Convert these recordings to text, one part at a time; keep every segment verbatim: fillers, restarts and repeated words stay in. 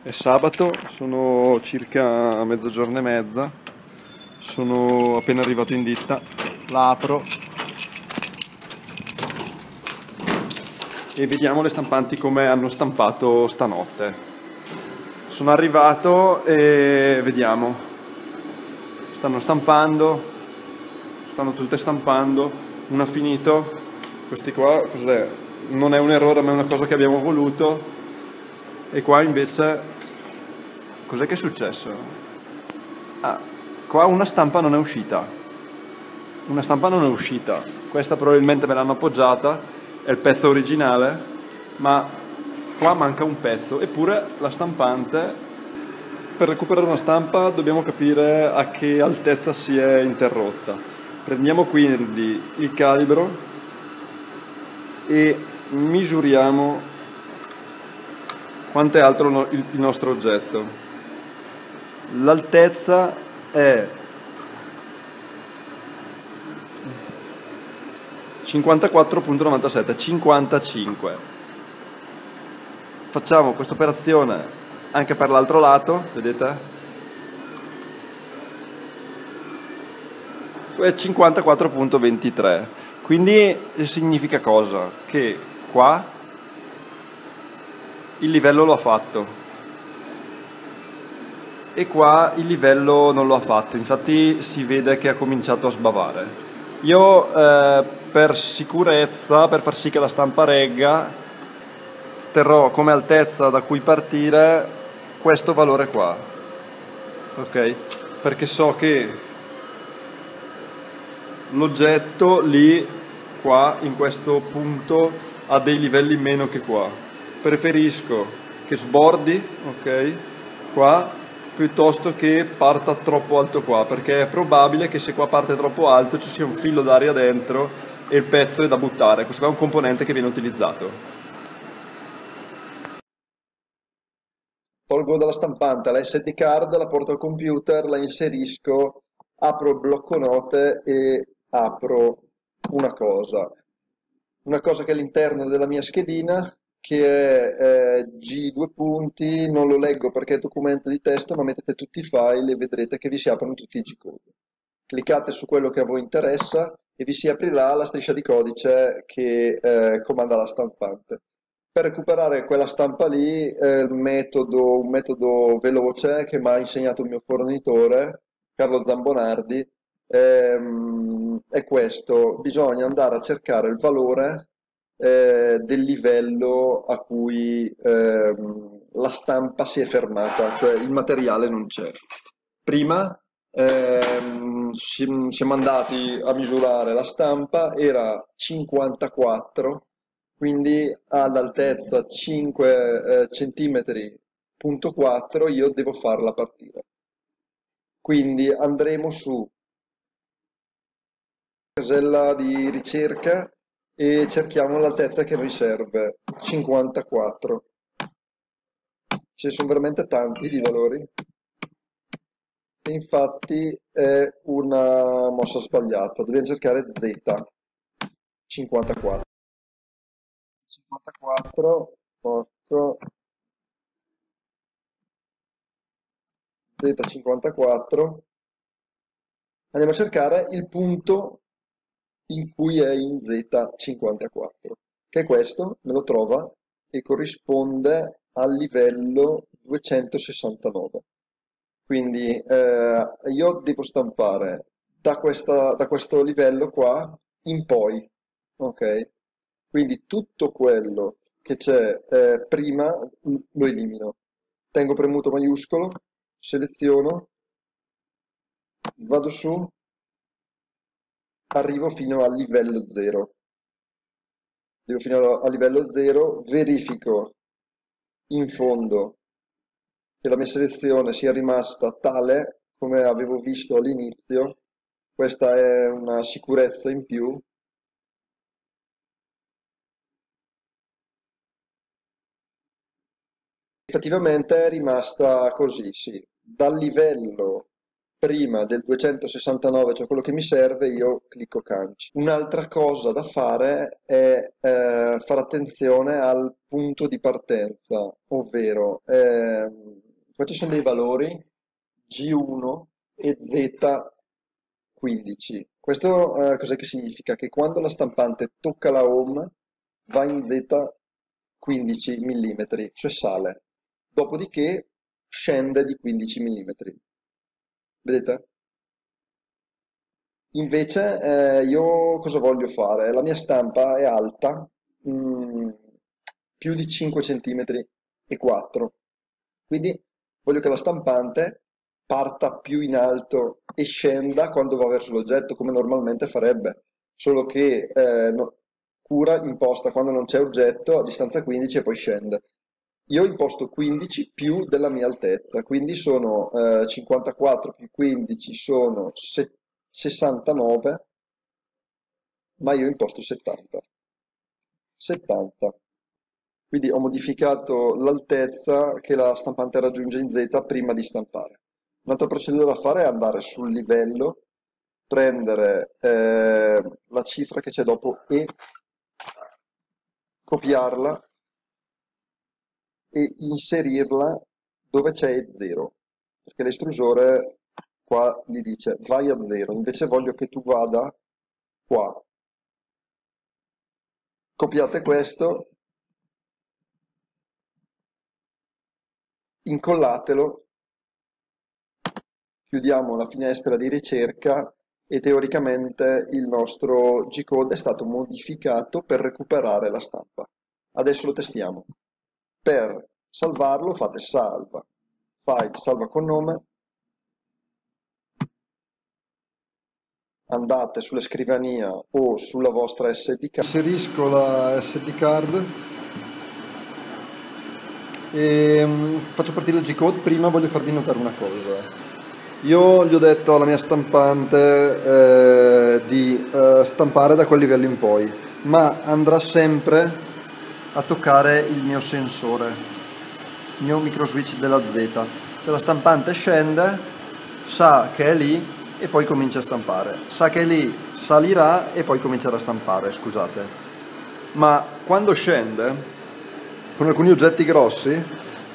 È sabato, sono circa mezzogiorno e mezza, sono appena arrivato in ditta, la apro e vediamo le stampanti come hanno stampato stanotte. Sono arrivato e vediamo, stanno stampando, stanno tutte stampando, una ha finito, questi qua cos'è? Non è un errore ma è una cosa che abbiamo voluto, e qua invece cos'è che è successo? Ah, qua una stampa non è uscita. Una stampa non è uscita. Questa probabilmente me l'hanno appoggiata, è il pezzo originale, ma qua manca un pezzo. Eppure la stampante, per recuperare una stampa dobbiamo capire a che altezza si è interrotta. Prendiamo quindi il calibro e misuriamo quanto è alto il nostro oggetto. L'altezza è cinquantaquattro virgola novantasette, cinquantacinque. Facciamo questa operazione anche per l'altro lato, vedete? È cinquantaquattro virgola ventitré. Quindi significa cosa? Che qua il livello lo ha fatto e qua il livello non lo ha fatto, infatti si vede che ha cominciato a sbavare. Io eh, per sicurezza, per far sì che la stampa regga, terrò come altezza da cui partire questo valore qua, ok? Perché so che l'oggetto lì, qua, in questo punto, ha dei livelli meno che qua. Preferisco che sbordi, ok, qua, piuttosto che parta troppo alto qua, perché è probabile che se qua parte troppo alto ci sia un filo d'aria dentro e il pezzo è da buttare. Questo qua è un componente che viene utilizzato. Tolgo dalla stampante la S D card, la porto al computer, la inserisco, apro il blocco note e apro una cosa. Una cosa che è all'interno della mia schedina, che è eh, G due punti, non lo leggo perché è documento di testo, ma mettete tutti i file e vedrete che vi si aprono tutti i G-code. Cliccate su quello che a voi interessa e vi si aprirà la striscia di codice che eh, comanda la stampante. Per recuperare quella stampa lì, eh, il metodo, un metodo veloce che mi ha insegnato il mio fornitore, Carlo Zambonardi, ehm, è questo: bisogna andare a cercare il valore eh, del livello a cui ehm, la stampa si è fermata, cioè il materiale non c'è. Prima ehm, si- siamo andati a misurare la stampa, era cinquantaquattro, quindi all'altezza cinque centimetri punto quattro io devo farla partire. Quindi andremo su casella di ricerca e cerchiamo l'altezza che mi serve, cinquantaquattro. Ce ne sono veramente tanti di valori. E infatti è una mossa sbagliata, dobbiamo cercare Z, cinquantaquattro. cinquantaquattro, porco, Z cinquantaquattro. Andiamo a cercare il punto in cui è in Z cinquantaquattro, che è questo, me lo trova e corrisponde al livello duecentosessantanove. Quindi eh, io devo stampare da, questa- da questo livello qua in poi, ok? Quindi tutto quello che c'è eh, prima mm, lo elimino. Tengo premuto maiuscolo, seleziono, vado su, arrivo fino al livello zero. Arrivo fino a livello zero, verifico in fondo che la mia selezione sia rimasta tale come avevo visto all'inizio. Questa è una sicurezza in più. Effettivamente è rimasta così, sì. Dal livello prima del duecentosessantanove, cioè quello che mi serve, io clicco canci. Un'altra cosa da fare è eh, fare attenzione al punto di partenza, ovvero ehm, qua ci sono dei valori G uno e Z quindici. Questo eh, cos'è che significa? Che quando la stampante tocca la home va in Z quindici millimetri, cioè sale. Dopodiché scende di quindici millimetri. Vedete? Invece eh, io cosa voglio fare? La mia stampa è alta, mm, più di cinque centimetri e quattro. Quindi voglio che la stampante parta più in alto e scenda quando va verso l'oggetto, come normalmente farebbe. Solo che eh, no- cura imposta quando non c'è oggetto a distanza quindici e poi scende. Io ho imposto quindici più della mia altezza, quindi sono eh, cinquantaquattro più quindici sono se- sessantanove, ma io ho imposto settanta. settanta. Quindi ho modificato l'altezza che la stampante raggiunge in Z prima di stampare. Un'altra procedura da fare è andare sul livello, prendere eh, la cifra che c'è dopo E, copiarla e inserirla dove c'è E zero, perché l'estrusore qua gli dice vai a zero, invece voglio che tu vada qua. Copiate questo, incollatelo, chiudiamo la finestra di ricerca e teoricamente il nostro G-code è stato modificato per recuperare la stampa. Adesso lo testiamo. Per salvarlo fate salva, file salva con nome, andate sulla scrivania o sulla vostra S D card. Inserisco la S D card e mm, faccio partire il G-code. Prima voglio farvi notare una cosa. Io gli ho detto alla mia stampante eh, di eh, stampare da quel livello in poi, ma andrà sempre a toccare il mio sensore, il mio micro switch della Z. Se la stampante scende, sa che è lì e poi comincia a stampare. Sa che è lì, salirà e poi comincerà a stampare, scusate. Ma quando scende, con alcuni oggetti grossi,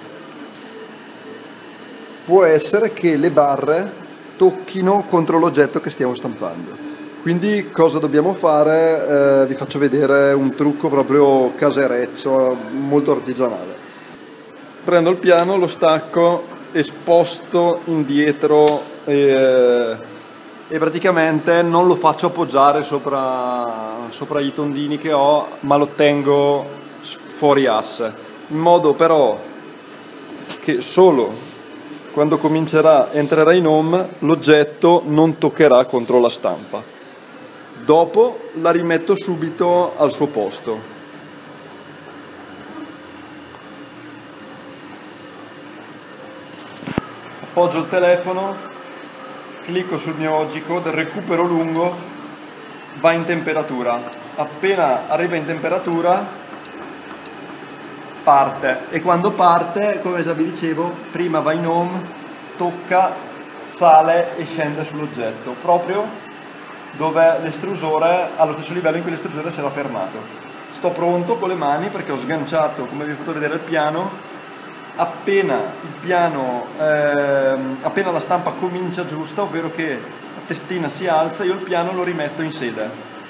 può essere che le barre tocchino contro l'oggetto che stiamo stampando. Quindi cosa dobbiamo fare? Eh, vi faccio vedere un trucco proprio casereccio, molto artigianale. Prendo il piano, lo stacco e sposto indietro e, e praticamente non lo faccio appoggiare sopra, sopra i tondini che ho, ma lo tengo fuori asse, in modo però che solo quando comincerà, entrerà in home, l'oggetto non toccherà contro la stampa. Dopo la rimetto subito al suo posto. Appoggio il telefono, clicco sul mio G-code, recupero lungo, va in temperatura. Appena arriva in temperatura parte, e quando parte, come già vi dicevo, prima va in home, tocca, sale e scende sull'oggetto, proprio dove l'estrusore, allo stesso livello in cui l'estrusore si era fermato. Sto pronto con le mani perché ho sganciato, come vi ho fatto vedere, il piano. Appena il piano, ehm, appena la stampa comincia giusta, ovvero che la testina si alza, io il piano lo rimetto in sede.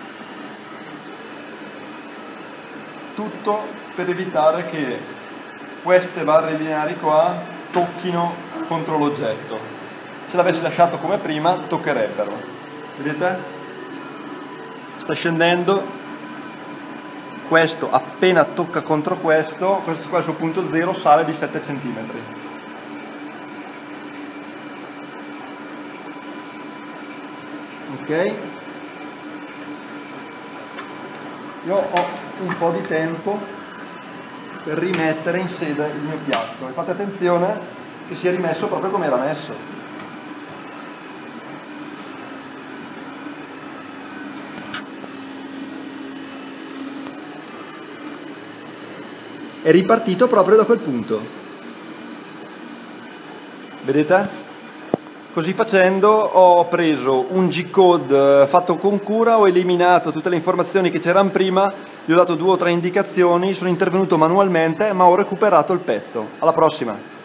Tutto per evitare che queste barre lineari qua tocchino contro l'oggetto. Se l'avessi lasciato come prima, toccherebbero. Vedete? Sta scendendo. Questo appena tocca contro questo, questo qua è il suo punto zero, sale di sette centimetri. Ok? Io ho un po' di tempo per rimettere in sede il mio piatto e fate attenzione che sia rimesso proprio come era messo. È ripartito proprio da quel punto. Vedete? Così facendo ho preso un G-code fatto con cura, ho eliminato tutte le informazioni che c'erano prima, gli ho dato due o tre indicazioni, sono intervenuto manualmente ma ho recuperato il pezzo. Alla prossima!